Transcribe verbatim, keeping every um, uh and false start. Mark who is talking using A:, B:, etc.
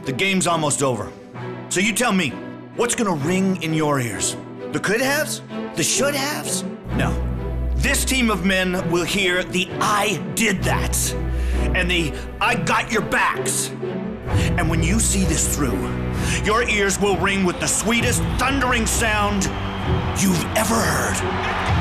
A: The game's almost over. So you tell me, what's gonna ring in your ears? The could-haves? The should-haves? No. This team of men will hear the I did that and the I got your backs. And when you see this through, your ears will ring with the sweetest thundering sound you've ever heard.